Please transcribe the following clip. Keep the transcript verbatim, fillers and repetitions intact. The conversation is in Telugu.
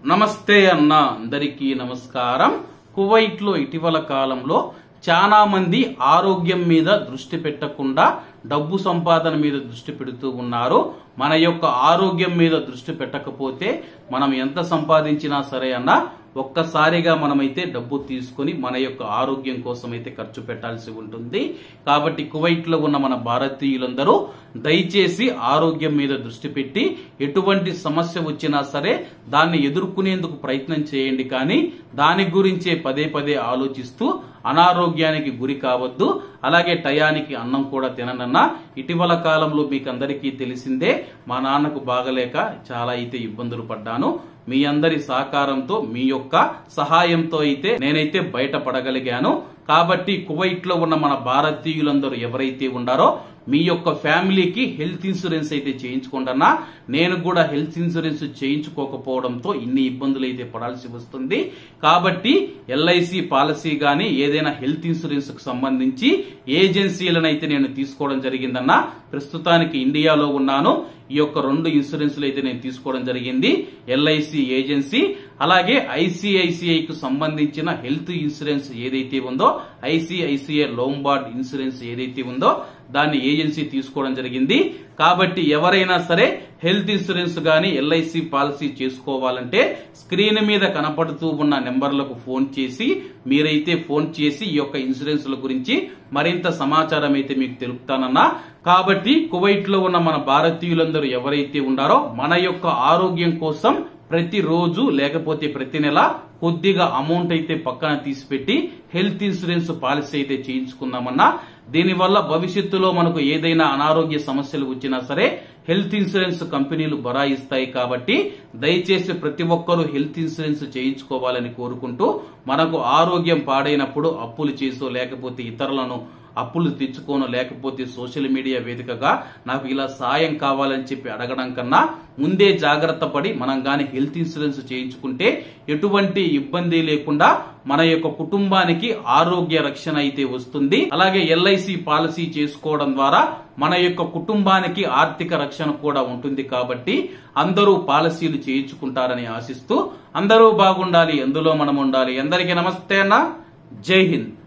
నమస్తే అన్న అందరికీ నమస్కారం. కువైట్ లో ఇటీవల కాలంలో చాలా మంది ఆరోగ్యం మీద దృష్టి పెట్టకుండా డబ్బు సంపాదన మీద దృష్టి పెడుతూ ఉన్నారు. మన యొక్క ఆరోగ్యం మీద దృష్టి పెట్టకపోతే మనం ఎంత సంపాదించినా సరే అన్న ఒక్కసారిగా మనమైతే డబ్బు తీసుకుని మన యొక్క ఆరోగ్యం కోసం అయితే ఖర్చు పెట్టాల్సి ఉంటుంది. కాబట్టి కువైట్ లో ఉన్న మన భారతీయులందరూ దయచేసి ఆరోగ్యం మీద దృష్టి పెట్టి ఎటువంటి సమస్య వచ్చినా సరే దాన్ని ఎదుర్కొనేందుకు ప్రయత్నం చేయండి. కానీ దాని గురించే పదే పదే ఆలోచిస్తూ అనారోగ్యానికి గురి కావద్దు. అలాగే టయానికి అన్నం కూడా తిననన్నా. ఇటీవల కాలంలో మీకు అందరికీ తెలిసిందే, మా నాన్నకు బాగలేక చాలా అయితే ఇబ్బందులు పడ్డాను. మీ అందరి సహకారంతో మీ యొక్క సహాయంతో అయితే నేనైతే బయటపడగలిగాను. కాబట్టి కువైట్ లో ఉన్న మన భారతీయులందరూ ఎవరైతే ఉన్నారో మీ యొక్క ఫ్యామిలీకి హెల్త్ ఇన్సూరెన్స్ అయితే చేయించుకుంటున్నా. నేను కూడా హెల్త్ ఇన్సూరెన్స్ చేయించుకోకపోవడంతో ఇన్ని ఇబ్బందులు అయితే పడాల్సి వస్తుంది. కాబట్టి ఎల్ఐసి పాలసీ గానీ ఏదైనా హెల్త్ ఇన్సూరెన్స్ కు సంబంధించి ఏజెన్సీలను అయితే నేను తీసుకోవడం జరిగిందన్నా. ప్రస్తుతానికి ఇండియాలో ఉన్నాను. ఈ యొక్క రెండు ఇన్సూరెన్స్లు అయితే నేను తీసుకోవడం జరిగింది. ఎల్ఐసి ఏజెన్సీ అలాగే ఐసిఐసిఐ కు సంబంధించిన హెల్త్ ఇన్సూరెన్స్ ఏదైతే ఉందో, ఐసిఐసిఐ లోంబార్డ్ ఇన్సూరెన్స్ ఏదైతే ఉందో దాన్ని ఏజెన్సీ తీసుకోవడం జరిగింది. కాబట్టి ఎవరైనా సరే హెల్త్ ఇన్సూరెన్స్ గానీ ఎల్ఐసి పాలసీ చేసుకోవాలంటే స్క్రీన్ మీద కనపడుతూ ఉన్న నెంబర్లకు ఫోన్ చేసి మీరైతే ఫోన్ చేసి ఈ యొక్క ఇన్సూరెన్స్ల గురించి మరింత సమాచారం అయితే మీకు తెలుపుతానన్నా. కాబట్టి కువైట్ లో ఉన్న మన భారతీయులందరూ ఎవరైతే ఉన్నారో మన యొక్క ఆరోగ్యం కోసం ప్రతి రోజు లేకపోతే ప్రతి నెల కొద్దిగా అమౌంట్ అయితే పక్కన తీసిపెట్టి హెల్త్ ఇన్సూరెన్స్ పాలసీ అయితే చేయించుకుందామన్నా. దీనివల్ల భవిష్యత్తులో మనకు ఏదైనా అనారోగ్య సమస్యలు వచ్చినా సరే హెల్త్ ఇన్సూరెన్స్ కంపెనీలు బరాయిస్తాయి. కాబట్టి దయచేసి ప్రతి ఒక్కరూ హెల్త్ ఇన్సూరెన్స్ చేయించుకోవాలని కోరుకుంటూ, మనకు ఆరోగ్యం పాడైనప్పుడు అప్పులు చేసో లేకపోతే ఇతరులను అప్పులు తెచ్చుకోను లేకపోతే సోషల్ మీడియా వేదికగా నాకు ఇలా సాయం కావాలని చెప్పి అడగడం కన్నా ముందే జాగ్రత్త పడి మనం గాని హెల్త్ ఇన్సూరెన్స్ చేయించుకుంటే ఎటువంటి ఇబ్బంది లేకుండా మన యొక్క కుటుంబానికి ఆరోగ్య రక్షణ అయితే వస్తుంది. అలాగే ఎల్ఐసి పాలసీ చేసుకోవడం ద్వారా మన యొక్క కుటుంబానికి ఆర్థిక రక్షణ కూడా ఉంటుంది. కాబట్టి అందరూ పాలసీలు చేయించుకుంటారని ఆశిస్తూ అందరూ బాగుండాలి, అందులో మనం ఉండాలి. అందరికీ నమస్తే అన్న. జై హింద్.